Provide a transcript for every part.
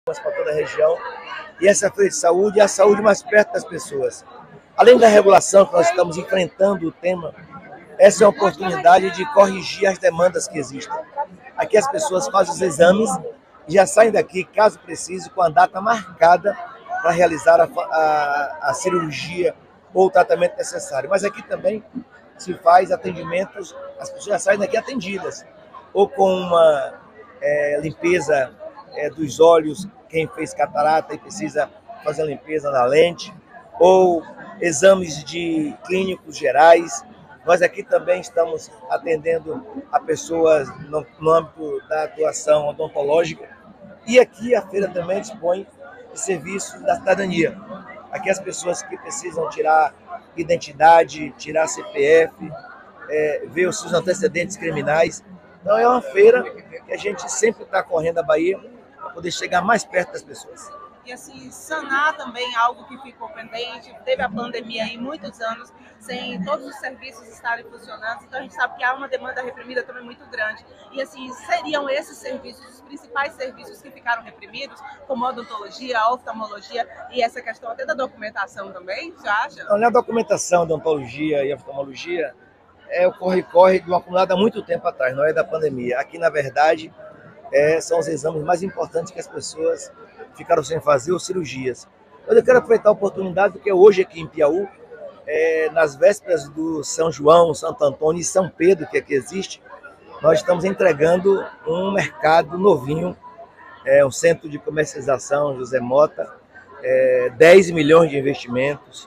para toda a região. E essa feira de saúde é a saúde mais perto das pessoas. Além da regulação que nós estamos enfrentando o tema, essa é uma oportunidade de corrigir as demandas que existem. Aqui as pessoas fazem os exames e já saem daqui, caso precise, com a data marcada para realizar a cirurgia ou o tratamento necessário. Mas aqui também se faz atendimentos, as pessoas já saem daqui atendidas, ou com uma limpeza dos olhos, quem fez catarata e precisa fazer a limpeza na lente, ou exames de clínicos gerais. Nós aqui também estamos atendendo a pessoas no âmbito da atuação odontológica. E aqui a feira também dispõe de serviços da cidadania. Aqui as pessoas que precisam tirar identidade, tirar CPF, ver os seus antecedentes criminais. Então é uma feira que a gente sempre está correndo a Bahia para poder chegar mais perto das pessoas. E assim, sanar também algo que ficou pendente, teve a pandemia aí muitos anos, sem todos os serviços estarem funcionando, então a gente sabe que há uma demanda reprimida também muito grande. E assim, seriam esses serviços, os principais serviços que ficaram reprimidos, como a odontologia, a oftalmologia e essa questão até da documentação também, você acha? Então, a documentação, a odontologia e a oftalmologia é o corre-corre de um acumulado há muito tempo atrás, não é da pandemia. Aqui, na verdade, são os exames mais importantes que as pessoas ficaram sem fazer, ou cirurgias. Mas eu quero aproveitar a oportunidade, porque hoje aqui em Piauí, nas vésperas do São João, Santo Antônio e São Pedro, que aqui existe, nós estamos entregando um mercado novinho, um centro de comercialização, José Mota, 10 milhões de investimentos.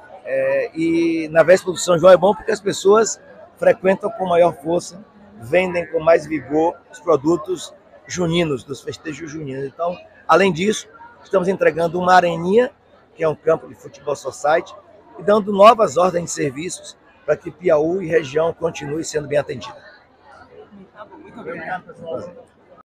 E na véspera do São João é bom porque as pessoas frequentam com maior força, vendem com mais vigor os produtos juninos, dos festejos juninos. Então, além disso, estamos entregando uma areninha, que é um campo de futebol society, e dando novas ordens de serviços para que Piauí e região continue sendo bem atendida. Muito obrigado, pessoal.